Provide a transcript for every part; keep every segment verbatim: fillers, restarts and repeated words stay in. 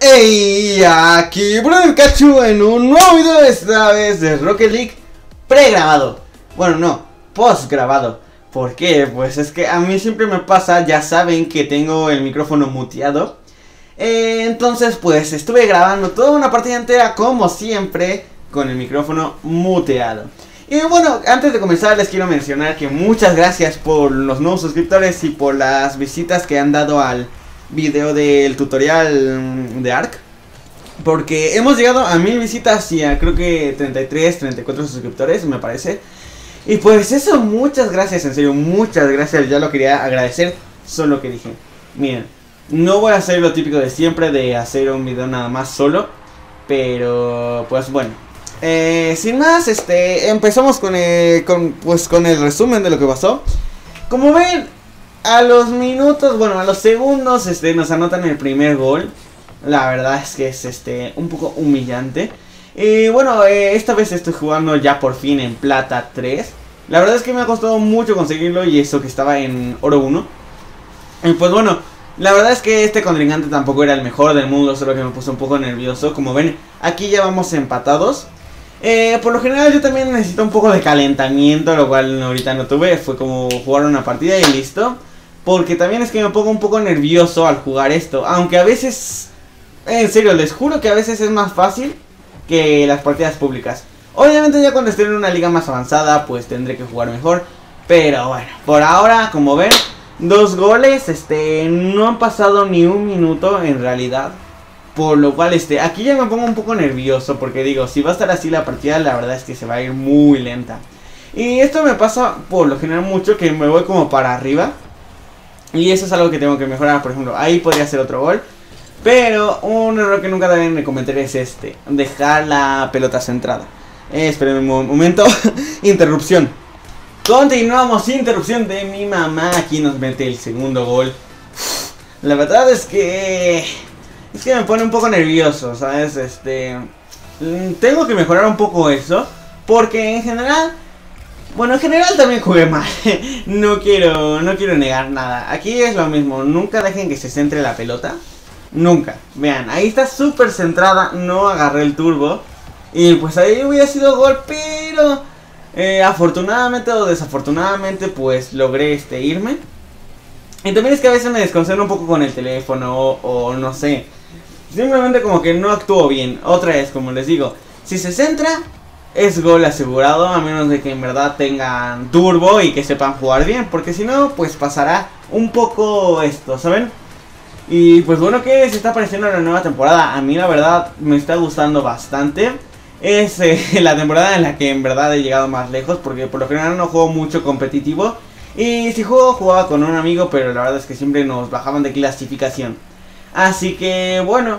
Hey, aquí Brother Cachu en un nuevo video, esta vez de Rocket League pregrabado. Bueno, no, post grabado. ¿Por qué? Pues es que a mí siempre me pasa, ya saben que tengo el micrófono muteado. eh, Entonces pues estuve grabando toda una partida entera como siempre con el micrófono muteado. Y bueno, antes de comenzar les quiero mencionar que muchas gracias por los nuevos suscriptores y por las visitas que han dado al video del tutorial de Ark, porque hemos llegado a mil visitas y a creo que treinta y tres, treinta y cuatro suscriptores me parece. Y pues eso, muchas gracias, en serio, muchas gracias. Ya lo quería agradecer, solo que dije, miren, no voy a hacer lo típico de siempre de hacer un video nada más solo. Pero pues bueno, eh, sin más, este empezamos con el, con, pues, con el resumen de lo que pasó. Como ven, a los minutos, bueno, a los segundos, este, nos anotan el primer gol. La verdad es que es, este, un poco humillante. Y bueno, eh, esta vez estoy jugando ya por fin en plata tres. La verdad es que me ha costado mucho conseguirlo, y eso que estaba en oro uno. Y pues bueno, la verdad es que este contrincante tampoco era el mejor del mundo, solo que me puso un poco nervioso. Como ven, aquí ya vamos empatados. Eh, por lo general yo también necesito un poco de calentamiento, lo cual ahorita no tuve. Fue como jugar una partida y listo. Porque también es que me pongo un poco nervioso al jugar esto. Aunque a veces, en serio, les juro que a veces es más fácil que las partidas públicas. Obviamente ya cuando esté en una liga más avanzada pues tendré que jugar mejor. Pero bueno, por ahora, como ven, dos goles, este, no han pasado ni un minuto en realidad. Por lo cual, este, aquí ya me pongo un poco nervioso, porque digo, si va a estar así la partida, la verdad es que se va a ir muy lenta. Y esto me pasa por lo general mucho, que me voy como para arriba. Y eso es algo que tengo que mejorar. Por ejemplo, ahí podría ser otro gol. Pero un error que nunca deben de cometer es este: dejar la pelota centrada. eh, Esperen un momento. Interrupción. Continuamos, interrupción de mi mamá. Aquí nos mete el segundo gol. La verdad es que Es que me pone un poco nervioso, ¿sabes? Este Tengo que mejorar un poco eso, porque en general, bueno, en general también jugué mal. No quiero, no quiero negar nada. Aquí es lo mismo, nunca dejen que se centre la pelota. Nunca. Vean, ahí está súper centrada, no agarré el turbo. Y pues ahí hubiera sido gol, pero eh, afortunadamente o desafortunadamente pues logré este irme. Y también es que a veces me desconcentro un poco con el teléfono o, o no sé, simplemente como que no actúo bien. Otra vez, como les digo, si se centra, es gol asegurado, a menos de que en verdad tengan turbo y que sepan jugar bien, porque si no, pues pasará un poco esto, ¿saben? Y pues bueno, ¿qué se está pareciendo la nueva temporada? A mí la verdad me está gustando bastante. Es eh, la temporada en la que en verdad he llegado más lejos, porque por lo general no juego mucho competitivo. Y si juego, jugaba con un amigo, pero la verdad es que siempre nos bajaban de clasificación. Así que bueno,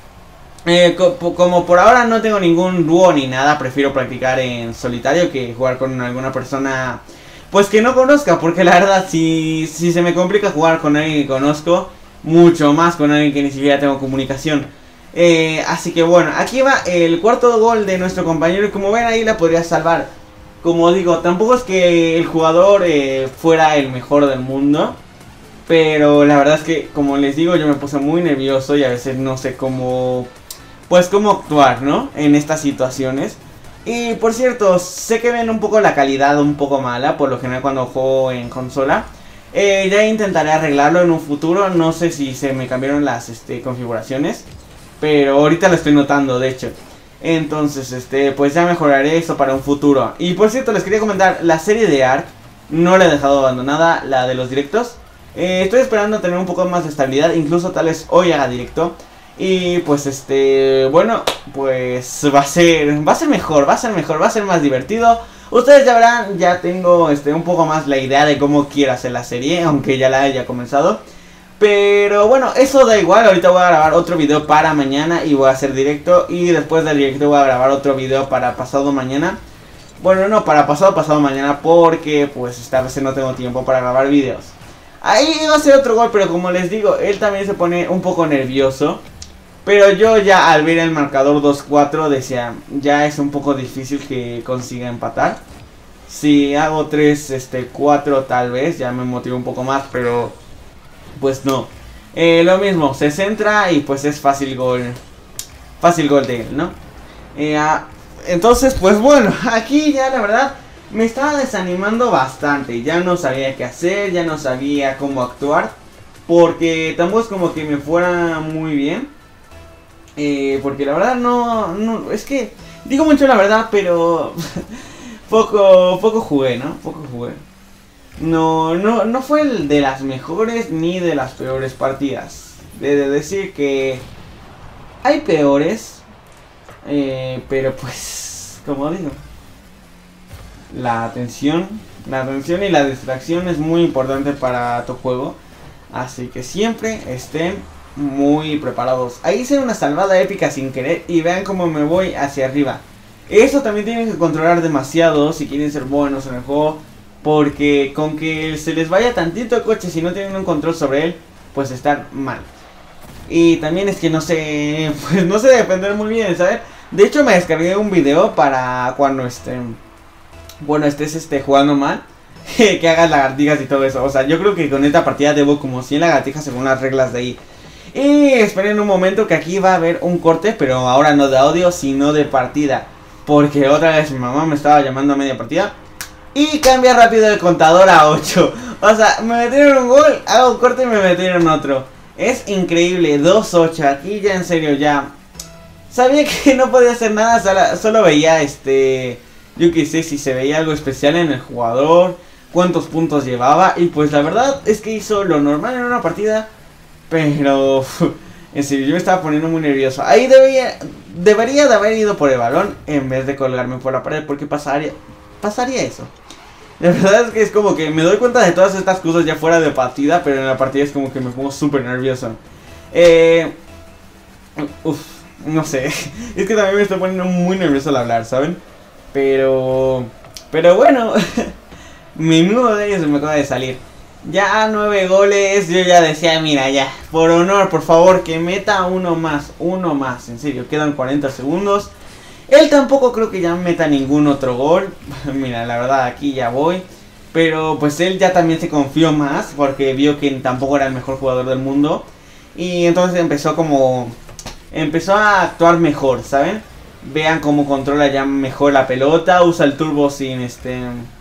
eh, co como por ahora no tengo ningún dúo ni nada, prefiero practicar en solitario que jugar con alguna persona pues que no conozca. Porque la verdad, si, si se me complica jugar con alguien que conozco, mucho más con alguien que ni siquiera tengo comunicación. eh, Así que bueno, aquí va el cuarto gol de nuestro compañero, y como ven ahí la podría salvar. Como digo, tampoco es que el jugador eh, fuera el mejor del mundo, pero la verdad es que, como les digo, yo me puse muy nervioso y a veces no sé cómo, pues cómo actuar, ¿no? En estas situaciones. Y por cierto, sé que ven un poco la calidad un poco mala, por lo general cuando juego en consola. Eh, ya intentaré arreglarlo en un futuro, no sé si se me cambiaron las este, configuraciones, pero ahorita lo estoy notando, de hecho. Entonces, este, pues ya mejoraré eso para un futuro. Y por cierto, les quería comentar, la serie de Ark no la he dejado abandonada, la de los directos. eh, Estoy esperando tener un poco más de estabilidad, incluso tal vez hoy haga directo. Y pues este, bueno, pues va a ser, va a ser mejor, va a ser mejor, va a ser más divertido. Ustedes ya verán, ya tengo este, un poco más la idea de cómo quiero hacer la serie, aunque ya la haya comenzado. Pero bueno, eso da igual, ahorita voy a grabar otro video para mañana y voy a hacer directo. Y después del directo voy a grabar otro video para pasado mañana. Bueno, no, para pasado pasado mañana, porque pues esta vez no tengo tiempo para grabar videos. Ahí va a ser otro gol, pero como les digo, él también se pone un poco nervioso. Pero yo ya al ver el marcador dos cuatro decía, ya es un poco difícil que consiga empatar. Si hago tres, este, cuatro tal vez, ya me motivo un poco más, pero pues no. Eh, lo mismo, se centra y pues es fácil gol. Fácil gol de él, ¿no? Eh, ah, entonces, pues bueno, aquí ya la verdad me estaba desanimando bastante. Ya no sabía qué hacer, ya no sabía cómo actuar. Porque tampoco es como que me fuera muy bien. Eh, porque la verdad no, no... Es que digo mucho la verdad, pero poco, poco jugué, ¿no? Poco jugué. No, no, no fue el de las mejores ni de las peores partidas. De, de decir que hay peores, eh, pero pues, como digo, la atención, la atención y la distracción es muy importante para tu juego. Así que siempre estén muy preparados. Ahí hice una salvada épica sin querer y vean cómo me voy hacia arriba. Eso también tienen que controlar demasiado si quieren ser buenos en el juego. Porque con que se les vaya tantito el coche si no tienen un control sobre él, pues están mal. Y también es que no sé, pues no sé defender muy bien, ¿sabes? De hecho me descargué un video para cuando esté, bueno, estés este, jugando mal, que hagas lagartijas y todo eso. O sea, yo creo que con esta partida debo como cien lagartijas según las reglas de ahí. Y esperen un momento que aquí va a haber un corte, pero ahora no de audio, sino de partida. Porque otra vez mi mamá me estaba llamando a media partida. Y cambia rápido el contador a ocho. O sea, me metieron un gol, hago un corte y me metieron otro. Es increíble, dos ocho. Aquí ya en serio ya sabía que no podía hacer nada. Solo, solo veía este, yo qué sé, si se veía algo especial en el jugador, cuántos puntos llevaba. Y pues la verdad es que hizo lo normal en una partida. Pero en serio, yo me estaba poniendo muy nervioso. Ahí debería, debería de haber ido por el balón en vez de colgarme por la pared. Porque pasaría, pasaría eso. La verdad es que es como que me doy cuenta de todas estas cosas ya fuera de partida, pero en la partida es como que me pongo súper nervioso. Eh, uf, no sé. Es que también me estoy poniendo muy nervioso al hablar, ¿saben? Pero... Pero bueno, mi nudo de ellos se me acaba de salir. Ya nueve goles, yo ya decía, mira ya, por honor, por favor, que meta uno más, uno más. En serio, quedan cuarenta segundos. Él tampoco creo que ya meta ningún otro gol. Mira, la verdad aquí ya voy. Pero pues él ya también se confió más porque vio que tampoco era el mejor jugador del mundo. Y entonces empezó como... Empezó a actuar mejor, ¿saben? Vean cómo controla ya mejor la pelota. Usa el turbo sin este...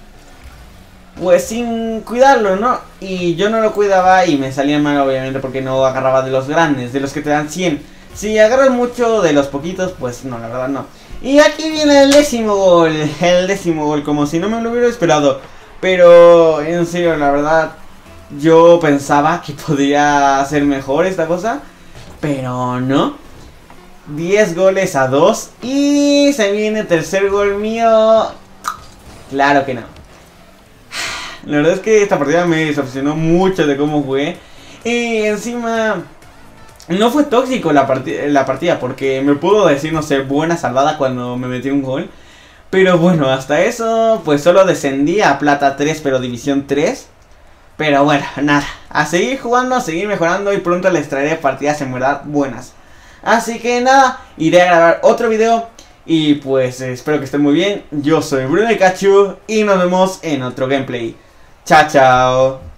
Pues sin cuidarlo, ¿no? Y yo no lo cuidaba y me salía mal obviamente porque no agarraba de los grandes, de los que te dan cien. Si agarras mucho de los poquitos, pues no, la verdad no. Y aquí viene el décimo gol, el décimo gol, como si no me lo hubiera esperado. Pero en serio, la verdad, yo pensaba que podría ser mejor esta cosa, pero no. diez goles a dos y se viene el tercer gol mío. Claro que no. La verdad es que esta partida me decepcionó mucho de cómo jugué. Y encima... No fue tóxico la, partida, la partida porque me puedo decir, no sé, buena salvada cuando me metí un gol. Pero bueno, hasta eso, pues solo descendí a Plata tres, pero División tres. Pero bueno, nada, a seguir jugando, a seguir mejorando y pronto les traeré partidas en verdad buenas. Así que nada, iré a grabar otro video y pues espero que estén muy bien. Yo soy Bruno Pikachu y nos vemos en otro gameplay. Chao, chao.